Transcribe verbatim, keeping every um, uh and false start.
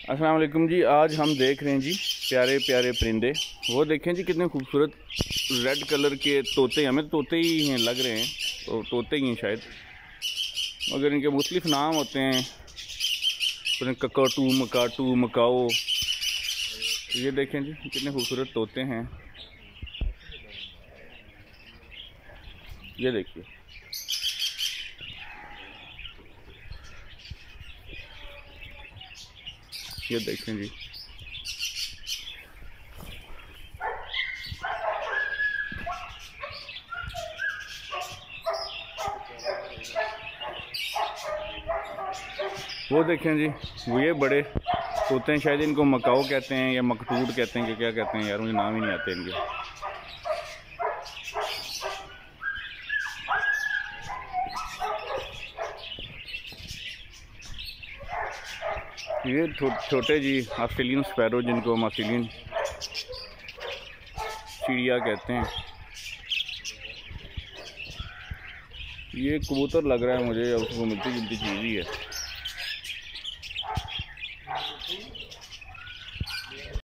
अस्सलाम वालेकुम जी। आज हम देख रहे हैं जी प्यारे प्यारे परिंदे। वो देखें जी कितने खूबसूरत रेड कलर के तोते, हमें तोते ही हैं लग रहे हैं, तो तोते ही हैं शायद, मगर इनके मुख्तलिफ नाम होते हैं, ककाटू, मकाटू, मकाओ। ये देखें जी कितने खूबसूरत तोते हैं। ये देखिए, ये देखें जी। वो देखें जी, वो ये बड़े तोते हैं, शायद इनको मकाओ कहते हैं या मकटूट कहते हैं कि क्या कहते हैं यार, मुझे नाम ही नहीं आते इनके। ये छोटे जी ऑस्ट्रेलियन स्पैरो, जिनको हम ऑस्ट्रेलियन चिड़िया कहते हैं। ये कबूतर लग रहा है मुझे, उसको मिलती जुलती चीज़ ही है।